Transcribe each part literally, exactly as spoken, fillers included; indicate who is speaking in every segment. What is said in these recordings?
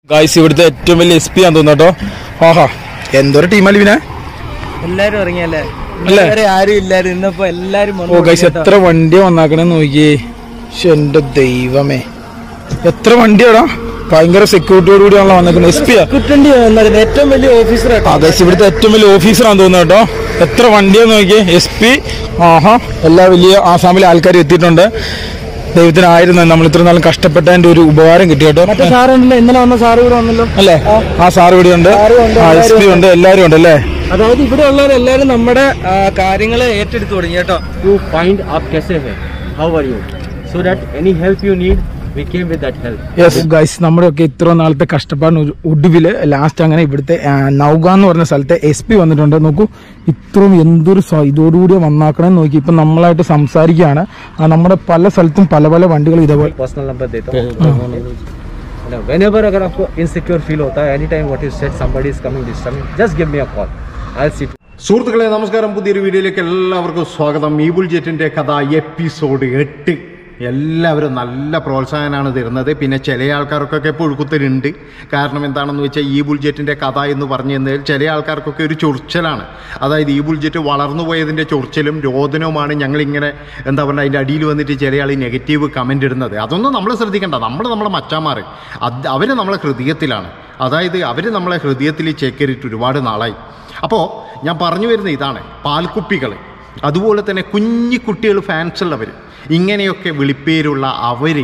Speaker 1: Guys ഇവിടുത്തെ ഏറ്റവും വലിയ എസ് പി ആണെന്ന് തോന്നുന്നു കേട്ടോ. ആഹാ എന്തൊരു ടീമല്ലേ ഇവനെ.
Speaker 2: എല്ലാരും ഇറങ്ങിയല്ലേ, ഇതുവരെ ആരും ഇല്ലായിരുന്നു, ഇന്നിപ്പോ എല്ലാരും.
Speaker 1: ഓ ഗായ്സ് എത്ര വണ്ടിയാ വന്നാക്കണെന്ന് നോക്കിയേ. എന്റെ ദൈവമേ എത്ര വണ്ടിയാടാ. ഭയങ്കര സെക്യൂരിറ്റിയോട് കൂടിയാണല്ലോ വന്നേക്കുന്നത്. എസ് പി
Speaker 2: ഏറ്റവും വലിയ ഓഫീസർ.
Speaker 1: അതെ ഇവിടുത്തെ ഏറ്റവും വലിയ ഓഫീസറാന്ന് തോന്നുന്നു കേട്ടോ. എത്ര വണ്ടിയാന്ന് നോക്കിയേ. എസ് പി ആഹാ എല്ലാ വലിയ ആസാമിലെ ആൾക്കാരും എത്തിയിട്ടുണ്ട്. ദൈവത്തിനായിരുന്നു നമ്മൾ ഇത്ര നാളും കഷ്ടപ്പെട്ടതിന്റെ ഒരു ഉപകാരം കിട്ടി കേട്ടോ.
Speaker 2: മറ്റേ സാറുണ്ടല്ലോ, ഇന്നലെ വന്ന സാറ് ഇവിടെ വന്നല്ലോ അല്ലേ?
Speaker 1: ആ സാറ് ഇവിടെ ഉണ്ട്, എസ് പി ഉണ്ട്, എല്ലാരും ഉണ്ട് അല്ലേ.
Speaker 2: അതായത് ഇവിടെ ഉള്ളവരെല്ലാരും നമ്മുടെ കാര്യങ്ങള് ഏറ്റെടുത്ത് തുടങ്ങി കേട്ടോ.
Speaker 3: To find out कैसे है, how are you, so that any help you need, we came with that help.
Speaker 1: Yes guys, നമ്മുടെയൊക്കെ ഇത്ര നാളത്തെ കഷ്ടപ്പാടിന് ഒടുവില് ലാസ്റ്റ് അങ്ങനെ ഇവിടുത്തെ നൗഗ എന്ന് പറഞ്ഞ സ്ഥലത്തെ എസ് പി വന്നിട്ടുണ്ട്. നോക്കൂ ഇത്രയും എന്തൊരു ഇതോടുകൂടി വന്നാക്കണമെന്ന് നോക്കി. ഇപ്പൊ നമ്മളായിട്ട് സംസാരിക്കുകയാണ്. നമ്മുടെ പല സ്ഥലത്തും പല പല വണ്ടികൾ ഇതേപോലെ.
Speaker 3: Personal number देता हूँ. Whenever अगर आपको insecure feel होता है, anytime what you said somebody is coming this time, just give me a call. I'll see.
Speaker 4: സുഹൃത്തുക്കളെ നമസ്കാരം, പുതിയൊരു വീഡിയോയിലേക്ക് എല്ലാവർക്കും സ്വാഗതം. ഈ ബുൾജെറ്റിൻ്റെ കഥ എപ്പിസോഡ് എട്ട്. എല്ലാവരും നല്ല പ്രോത്സാഹനമാണ് തരുന്നത്. പിന്നെ ചില ആൾക്കാർക്കൊക്കെ പുഴുക്കുത്തലുണ്ട്. കാരണം എന്താണെന്ന് വെച്ചാൽ ഈ ബുൾജെറ്റിൻ്റെ കഥ എന്ന് പറഞ്ഞു കഴിഞ്ഞാൽ ചില ആൾക്കാർക്കൊക്കെ ഒരു ചൊറിച്ചലാണ്. അതായത് ഈ ബുൾജെറ്റ് വളർന്നു പോയതിൻ്റെ ചൊറിച്ചലും രോദനവുമാണ് ഞങ്ങളിങ്ങനെ എന്താ പറയുക അതിൻ്റെ അടിയിൽ വന്നിട്ട് ചില ആൾ നെഗറ്റീവ് കമൻ്റ് ഇടുന്നത്. അതൊന്നും നമ്മൾ ശ്രദ്ധിക്കേണ്ട. നമ്മൾ നമ്മളെ മച്ചാന്മാർ അത് അവർ നമ്മളെ ഹൃദയത്തിലാണ്. അതായത് അവർ നമ്മളെ ഹൃദയത്തിൽ ചേക്കേറിയിട്ട് ഒരുപാട് നാളായി. അപ്പോൾ ഞാൻ പറഞ്ഞു വരുന്ന ഇതാണ്, പാൽക്കുപ്പികൾ, അതുപോലെ തന്നെ കുഞ്ഞു കുട്ടികൾ ഫാൻസുള്ളവർ, ഇങ്ങനെയൊക്കെ വിളിപ്പേരുള്ള അവർ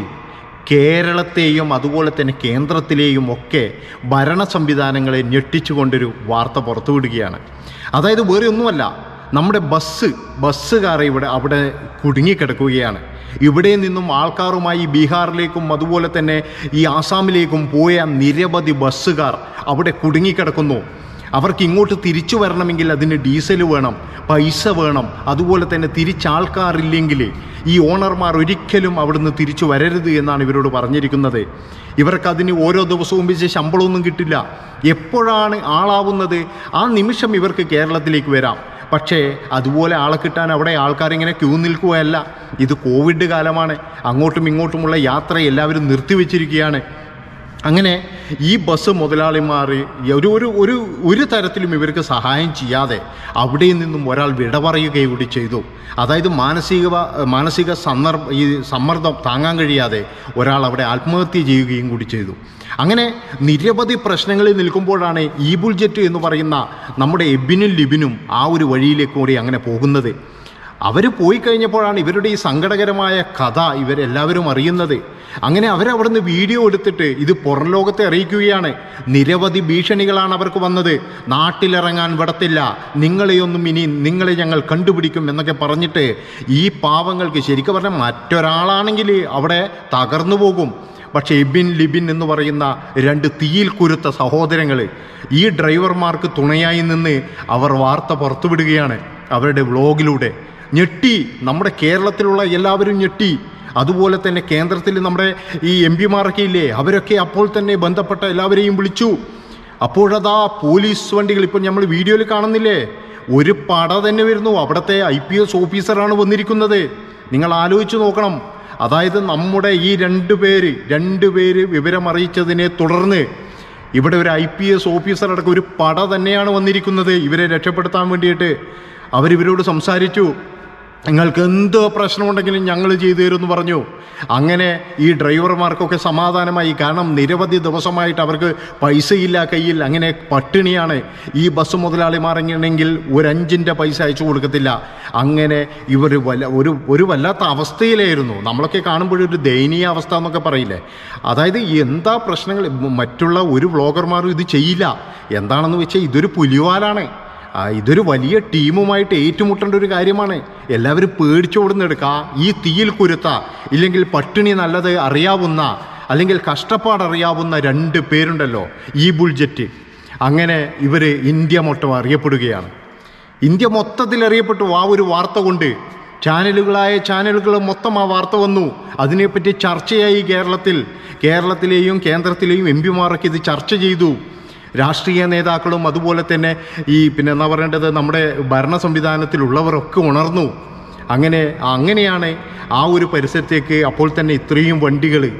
Speaker 4: കേരളത്തെയും അതുപോലെ തന്നെ കേന്ദ്രത്തിലെയും ഒക്കെ ഭരണ സംവിധാനങ്ങളെ ഞെട്ടിച്ചുകൊണ്ടൊരു വാർത്ത പുറത്തുവിടുകയാണ്. അതായത് വേറെ ഒന്നുമല്ല, നമ്മുടെ ബസ് ബസ്സുകാരെ ഇവിടെ അവിടെ കുടുങ്ങിക്കിടക്കുകയാണ്. ഇവിടെ നിന്നും ആൾക്കാരുമായി ബീഹാറിലേക്കും അതുപോലെ തന്നെ ഈ ആസാമിലേക്കും പോയ നിരവധി ബസ്സുകാർ അവിടെ കുടുങ്ങിക്കിടക്കുന്നു. അവർക്ക് ഇങ്ങോട്ട് തിരിച്ചു വരണമെങ്കിൽ അതിന് ഡീസൽ വേണം, പൈസ വേണം. അതുപോലെ തന്നെ തിരിച്ചാൾക്കാരില്ലെങ്കിൽ ഈ ഓണർമാർ ഒരിക്കലും അവിടുന്ന് തിരിച്ചു വരരുത് എന്നാണ് ഇവരോട് പറഞ്ഞിരിക്കുന്നത്. ഇവർക്കതിന് ഓരോ ദിവസവും വെച്ച് ശമ്പളമൊന്നും കിട്ടില്ല. എപ്പോഴാണ് ആളാവുന്നത് ആ നിമിഷം ഇവർക്ക് കേരളത്തിലേക്ക് വരാം. പക്ഷേ അതുപോലെ ആളെ കിട്ടാൻ അവിടെ ആൾക്കാരിങ്ങനെ ക്യൂ നിൽക്കുകയല്ല. ഇത് കോവിഡ് കാലമാണ്. അങ്ങോട്ടും ഇങ്ങോട്ടുമുള്ള യാത്ര എല്ലാവരും നിർത്തിവെച്ചിരിക്കുകയാണ്. അങ്ങനെ ഈ ബസ് മുതലാളിമാർ ഒരു ഒരു ഒരു ഒരു തരത്തിലും ഇവർക്ക് സഹായം ചെയ്യാതെ അവിടെ നിന്നും ഒരാൾ വിട പറയുകയൂടി ചെയ്തു. അതായത് മാനസിക മാനസിക സന്ദർഭ ഈ സമ്മർദ്ദം താങ്ങാൻ കഴിയാതെ ഒരാൾ അവിടെ ആത്മഹത്യ ചെയ്യുകയും കൂടി ചെയ്തു. അങ്ങനെ നിരവധി പ്രശ്നങ്ങളിൽ നിൽക്കുമ്പോഴാണ് ഈ ബുൾജെറ്റ് എന്ന് പറയുന്ന നമ്മുടെ എബിനും ലിബിനും ആ ഒരു വഴിയിലേക്ക് കൂടി അങ്ങനെ പോകുന്നത്. അവർ പോയി കഴിഞ്ഞപ്പോഴാണ് ഇവരുടെ ഈ സങ്കടകരമായ കഥ ഇവരെല്ലാവരും അറിയുന്നത്. അങ്ങനെ അവരവിടുന്ന് വീഡിയോ എടുത്തിട്ട് ഇത് പുറം ലോകത്തെ അറിയിക്കുകയാണ്. നിരവധി ഭീഷണികളാണ് അവർക്ക് വന്നത്. നാട്ടിലിറങ്ങാൻ വിടത്തില്ല, നിങ്ങളെയൊന്നും ഇനി നിങ്ങളെ ഞങ്ങൾ കണ്ടുപിടിക്കും എന്നൊക്കെ പറഞ്ഞിട്ട് ഈ പാവങ്ങൾക്ക് ശരിക്കും പറഞ്ഞാൽ മറ്റൊരാളാണെങ്കിൽ അവിടെ തകർന്നു പോകും. പക്ഷേ എബിൻ ലിബിൻ എന്ന് പറയുന്ന രണ്ട് തീയിൽ കുരുത്ത സഹോദരങ്ങൾ ഈ ഡ്രൈവർമാർക്ക് തുണയായി നിന്ന് അവർ വാർത്ത പുറത്തുവിടുകയാണ് അവരുടെ വ്ളോഗിലൂടെ. ഞെട്ടി, നമ്മുടെ കേരളത്തിലുള്ള എല്ലാവരും ഞെട്ടി. അതുപോലെ തന്നെ കേന്ദ്രത്തിൽ നമ്മുടെ ഈ എം പിമാരൊക്കെ ഇല്ലേ, അവരൊക്കെ അപ്പോൾ തന്നെ ബന്ധപ്പെട്ട എല്ലാവരെയും വിളിച്ചു. അപ്പോഴതാ പോലീസ് വണ്ടികൾ ഇപ്പോൾ നമ്മൾ വീഡിയോയിൽ കാണുന്നില്ലേ, ഒരു പട തന്നെ വരുന്നു. അവിടുത്തെ ഐ പി എസ് ഓഫീസറാണ് വന്നിരിക്കുന്നത്. നിങ്ങൾ ആലോചിച്ച് നോക്കണം. അതായത് നമ്മുടെ ഈ രണ്ട് പേര് രണ്ട് പേര് വിവരമറിയിച്ചതിനെ തുടർന്ന് ഇവിടെ ഒരു ഐ പി എസ് ഓഫീസറടക്കം ഒരു പട തന്നെയാണ് വന്നിരിക്കുന്നത് ഇവരെ രക്ഷപ്പെടുത്താൻ വേണ്ടിയിട്ട്. അവരിവരോട് സംസാരിച്ചു. നിങ്ങൾക്ക് എന്ത് പ്രശ്നമുണ്ടെങ്കിലും ഞങ്ങൾ ചെയ്തു തരുമെന്ന് പറഞ്ഞു. അങ്ങനെ ഈ ഡ്രൈവർമാർക്കൊക്കെ സമാധാനമായി. കാരണം നിരവധി ദിവസമായിട്ട് അവർക്ക് പൈസയില്ല കയ്യിൽ, അങ്ങനെ പട്ടിണിയാണ്. ഈ ബസ് മുതലാളിമാരെങ്കിൽ ഒരു അഞ്ചിൻ്റെ പൈസ അയച്ചു കൊടുക്കത്തില്ല. അങ്ങനെ ഇവർ വല്ല ഒരു ഒരു വല്ലാത്ത അവസ്ഥയിലായിരുന്നു. നമ്മളൊക്കെ കാണുമ്പോഴൊരു ദയനീയ അവസ്ഥ എന്നൊക്കെ പറയില്ലേ. അതായത് എന്താ പ്രശ്നങ്ങൾ, മറ്റുള്ള ഒരു വ്ളോഗർമാരും ഇത് ചെയ്യില്ല. എന്താണെന്ന് വെച്ചാൽ ഇതൊരു പുലിവാലാണ്. ഇതൊരു വലിയ ടീമുമായിട്ട് ഏറ്റുമുട്ടേണ്ട ഒരു കാര്യമാണ്. എല്ലാവരും പേടിച്ചോടുന്നെടുക്കുക. ഈ തീയിൽ കുരുത്ത ഇല്ലെങ്കിൽ പട്ടിണി നല്ലത് അറിയാവുന്ന അല്ലെങ്കിൽ കഷ്ടപ്പാടറിയാവുന്ന രണ്ട് പേരുണ്ടല്ലോ ഈ ബുൾജെറ്റ്. അങ്ങനെ ഇവർ ഇന്ത്യ മൊത്തം അറിയപ്പെടുകയാണ്. ഇന്ത്യ മൊത്തത്തിൽ അറിയപ്പെട്ടു ആ ഒരു വാർത്ത കൊണ്ട്. ചാനലുകളായ ചാനലുകൾ മൊത്തം ആ വാർത്ത വന്നു. അതിനെപ്പറ്റി ചർച്ചയായി കേരളത്തിൽ. കേരളത്തിലെയും കേന്ദ്രത്തിലെയും എം പിമാരൊക്കെ ഇത് ചർച്ച ചെയ്തു. രാഷ്ട്രീയ നേതാക്കളും അതുപോലെ തന്നെ ഈ പിന്നെ എന്താ പറയേണ്ടത് നമ്മുടെ ഭരണ സംവിധാനത്തിലുള്ളവരൊക്കെ ഉണർന്നു. അങ്ങനെ അങ്ങനെയാണ് ആ ഒരു പരിസരത്തേക്ക് അപ്പോൾ തന്നെ ഇത്രയും വണ്ടികൾ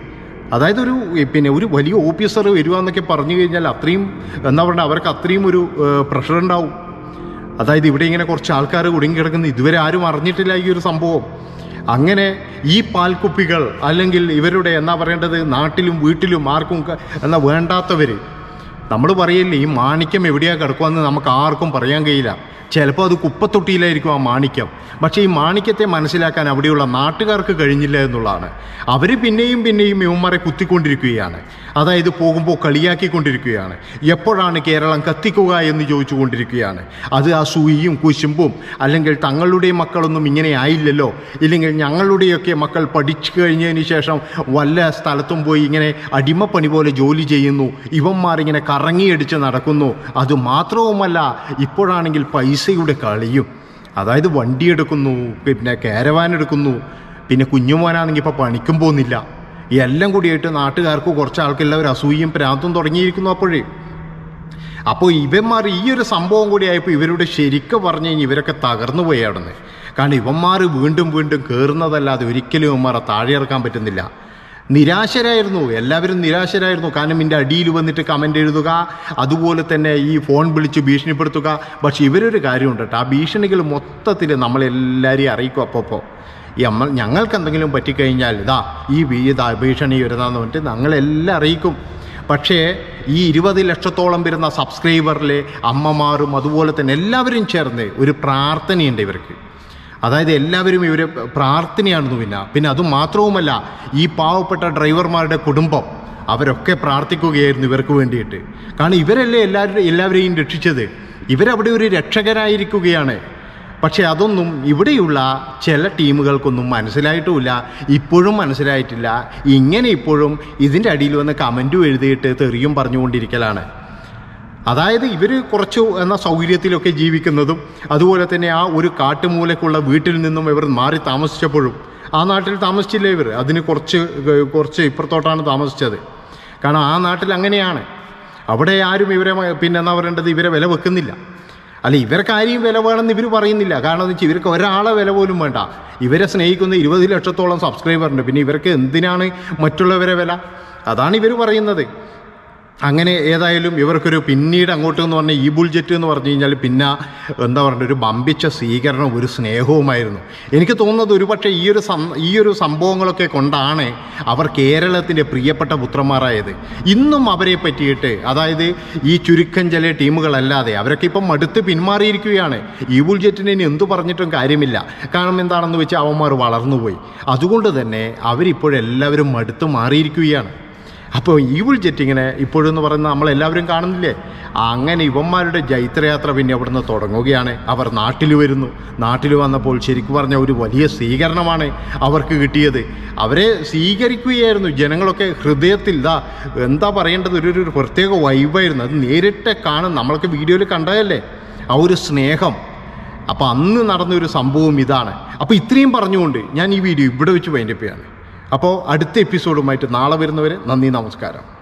Speaker 4: അതായത് ഒരു പിന്നെ ഒരു വലിയ ഓഫീസർ വരിക എന്നൊക്കെ പറഞ്ഞു കഴിഞ്ഞാൽ അത്രയും എന്താ പറയുക അവർക്ക് അത്രയും ഒരു പ്രഷർ ഉണ്ടാവും. അതായത് ഇവിടെ ഇങ്ങനെ കുറച്ച് ആൾക്കാർ കുടുങ്ങി കിടക്കുന്ന ഇതുവരെ ആരും അറിഞ്ഞിട്ടില്ല ഈ ഒരു സംഭവം. അങ്ങനെ ഈ പാൽക്കുപ്പികൾ അല്ലെങ്കിൽ ഇവരുടെ എന്നാ പറയേണ്ടത് നാട്ടിലും വീട്ടിലും ആർക്കും എന്നാ വേണ്ടാത്തവർ നമ്മൾ പറയില്ലേ ഈ മാണിക്യം എവിടെയാണ് കിടക്കുമെന്ന് നമുക്ക് ആർക്കും പറയാൻ കഴിയില്ല. ചിലപ്പോൾ അത് കുപ്പത്തൊട്ടിയിലായിരിക്കും ആ മാണിക്യം. പക്ഷേ ഈ മാണിക്യത്തെ മനസ്സിലാക്കാൻ അവിടെയുള്ള നാട്ടുകാർക്ക് കഴിഞ്ഞില്ല എന്നുള്ളതാണ്. അവർ പിന്നെയും പിന്നെയും ഇവന്മാരെ കുത്തിക്കൊണ്ടിരിക്കുകയാണ്. അതായത് പോകുമ്പോൾ കളിയാക്കിക്കൊണ്ടിരിക്കുകയാണ്. എപ്പോഴാണ് കേരളം കത്തിക്കുക എന്ന് ചോദിച്ചു കൊണ്ടിരിക്കുകയാണ്. അത് ആ സൂയിയും കുശുമ്പും അല്ലെങ്കിൽ തങ്ങളുടെ മക്കളൊന്നും ഇങ്ങനെ ആയില്ലല്ലോ, ഇല്ലെങ്കിൽ ഞങ്ങളുടെയൊക്കെ മക്കൾ പഠിച്ചു കഴിഞ്ഞതിന് ശേഷം വല്ല സ്ഥലത്തും പോയി ഇങ്ങനെ അടിമപ്പണി പോലെ ജോലി ചെയ്യുന്നു, ഇവന്മാരിങ്ങനെ കറങ്ങിയടിച്ച് നടക്കുന്നു. അത് മാത്രവുമല്ല ഇപ്പോഴാണെങ്കിൽ പൈസയുടെ കളിയും. അതായത് വണ്ടി എടുക്കുന്നു, പിന്നെ കാരവാൻ എടുക്കുന്നു, പിന്നെ കുഞ്ഞുമോനാണെങ്കിൽ ഇപ്പോൾ പണിക്കും പോകുന്നില്ല. എല്ലാം കൂടിയായിട്ട് നാട്ടുകാർക്ക് കുറച്ച് ആൾക്കെല്ലാവരും അസൂയയും പ്രാന്തും തുടങ്ങിയിരിക്കുന്നു. അപ്പോഴേ അപ്പോൾ ഇവന്മാർ ഈ ഒരു സംഭവം കൂടി ആയപ്പോൾ ഇവരുടെ ശരിക്കും പറഞ്ഞു കഴിഞ്ഞാൽ ഇവരൊക്കെ തകർന്നു പോയി അവിടെ നിന്ന്. കാരണം ഇവന്മാർ വീണ്ടും വീണ്ടും കയറുന്നതല്ലാതെ ഒരിക്കലും ഇവന്മാരെ താഴെ ഇറക്കാൻ പറ്റുന്നില്ല. നിരാശരായിരുന്നു, എല്ലാവരും നിരാശരായിരുന്നു. കാരണം ഇതിൻ്റെ അടിയിൽ വന്നിട്ട് കമൻ്റ് എഴുതുക, അതുപോലെ തന്നെ ഈ ഫോൺ വിളിച്ച് ഭീഷണിപ്പെടുത്തുക. പക്ഷേ ഇവരൊരു കാര്യമുണ്ട് കേട്ടോ, ആ ഭീഷണികൾ മൊത്തത്തിൽ നമ്മളെല്ലാവരെയും അറിയിക്കും. അപ്പോൾ അപ്പോൾ ഈ അമ്മ ഞങ്ങൾക്ക് എന്തെങ്കിലും പറ്റിക്കഴിഞ്ഞാൽ ഇതാ ഈ ഇതാ ഭീഷണി വരുന്നതെന്ന് പറഞ്ഞിട്ട് ഞങ്ങളെല്ലാം അറിയിക്കും. പക്ഷേ ഈ ഇരുപത് ലക്ഷത്തോളം വരുന്ന സബ്സ്ക്രൈബറിലെ അമ്മമാരും അതുപോലെ തന്നെ എല്ലാവരും ചേർന്ന് ഒരു പ്രാർത്ഥനയുണ്ട് ഇവർക്ക്. അതായത് എല്ലാവരും ഇവരെ പ്രാർത്ഥനയാണെന്നു. പിന്നെ പിന്നെ അതുമാത്രവുമല്ല ഈ പാവപ്പെട്ട ഡ്രൈവർമാരുടെ കുടുംബം അവരൊക്കെ പ്രാർത്ഥിക്കുകയായിരുന്നു ഇവർക്ക് വേണ്ടിയിട്ട്. കാരണം ഇവരല്ലേ എല്ലാവരും എല്ലാവരെയും രക്ഷിച്ചത്. ഇവരവിടെ ഒരു രക്ഷകരായിരിക്കുകയാണ്. പക്ഷേ അതൊന്നും ഇവിടെയുള്ള ചില ടീമുകൾക്കൊന്നും മനസ്സിലായിട്ടുമില്ല, ഇപ്പോഴും മനസ്സിലായിട്ടില്ല. ഇങ്ങനെ ഇപ്പോഴും ഇതിൻ്റെ അടിയിൽ വന്ന് കമൻറ്റും എഴുതിയിട്ട് തെറിയും പറഞ്ഞുകൊണ്ടിരിക്കലാണ്. അതായത് ഇവർ കുറച്ച് എന്ന സൗകര്യത്തിലൊക്കെ ജീവിക്കുന്നതും അതുപോലെ തന്നെ ആ ഒരു കാട്ടുമൂലക്കുള്ള വീട്ടിൽ നിന്നും ഇവർ മാറി താമസിച്ചപ്പോഴും ആ നാട്ടിൽ താമസിച്ചില്ല ഇവർ. അതിന് കുറച്ച് കുറച്ച് ഇപ്പുറത്തോട്ടാണ് താമസിച്ചത്. കാരണം ആ നാട്ടിൽ അങ്ങനെയാണ്. അവിടെ ആരും ഇവരെ പിന്നെ എന്താ പറയേണ്ടത് ഇവരെ വില വെക്കുന്നില്ല. അല്ല ഇവർക്ക് ആരെയും വില വേണമെന്ന് ഇവർ പറയുന്നില്ല. കാരണം എന്ന് വെച്ചാൽ ഇവർക്ക് ഒരാളെ വില പോലും വേണ്ട. ഇവരെ സ്നേഹിക്കുന്ന ഇരുപത് ലക്ഷത്തോളം സബ്സ്ക്രൈബറുണ്ട്. പിന്നെ ഇവർക്ക് എന്തിനാണ് മറ്റുള്ളവരെ വില? അതാണ് ഇവർ പറയുന്നത്. അങ്ങനെ ഏതായാലും ഇവർക്കൊരു പിന്നീട് അങ്ങോട്ട് എന്ന് പറഞ്ഞാൽ ഈ ബുൾജെറ്റ് എന്ന് പറഞ്ഞു കഴിഞ്ഞാൽ പിന്നെ എന്താ പറയുക ഒരു ബമ്പിച്ച സ്വീകരണം ഒരു സ്നേഹവുമായിരുന്നു. എനിക്ക് തോന്നുന്നത് ഒരു പക്ഷേ ഈ ഒരു ഈ ഒരു സംഭവങ്ങളൊക്കെ കൊണ്ടാണ് അവർ കേരളത്തിൻ്റെ പ്രിയപ്പെട്ട പുത്രന്മാരായത്. ഇന്നും അവരെ പറ്റിയിട്ട് അതായത് ഈ ചുരുക്കം ചില ടീമുകളല്ലാതെ അവരൊക്കെ ഇപ്പം മടുത്ത് പിന്മാറിയിരിക്കുകയാണ്. ഈ ബുൾജെറ്റിനെ ഇനി എന്തു പറഞ്ഞിട്ടും കാര്യമില്ല. കാരണം എന്താണെന്ന് വെച്ചാൽ അവന്മാർ വളർന്നുപോയി. അതുകൊണ്ട് തന്നെ അവരിപ്പോഴെല്ലാവരും മടുത്ത് മാറിയിരിക്കുകയാണ്. അപ്പോൾ ഈ ബുൾജെറ്റ് ഇങ്ങനെ ഇപ്പോഴെന്ന് പറയുന്നത് നമ്മളെല്ലാവരും കാണുന്നില്ലേ. അങ്ങനെ ഇവന്മാരുടെ ജൈത്രയാത്ര പിന്നെ അവിടുന്ന് തുടങ്ങുകയാണ്. അവർ നാട്ടിൽ വരുന്നു. നാട്ടിൽ വന്നപ്പോൾ ശരിക്കും പറഞ്ഞ ഒരു വലിയ സ്വീകരണമാണ് അവർക്ക് കിട്ടിയത്. അവരെ സ്വീകരിക്കുകയായിരുന്നു ജനങ്ങളൊക്കെ ഹൃദയത്തിൽ. ഇതാ എന്താ പറയേണ്ടത്, ഒരു ഒരു പ്രത്യേക വൈബായിരുന്നു. അത് നേരിട്ട് കാണും, നമ്മളൊക്കെ വീഡിയോയിൽ കണ്ടതല്ലേ ആ ഒരു സ്നേഹം. അപ്പോൾ അന്ന് നടന്നൊരു സംഭവം ഇതാണ്. അപ്പോൾ ഇത്രയും പറഞ്ഞുകൊണ്ട് ഞാൻ ഈ വീഡിയോ ഇവിടെ വെച്ച് വൈൻഡപ്പ് ചെയ്യാണ്. അപ്പോൾ അടുത്ത എപ്പിസോഡുമായിട്ട് നാളെ വരുന്നവരെ നന്ദി, നമസ്കാരം.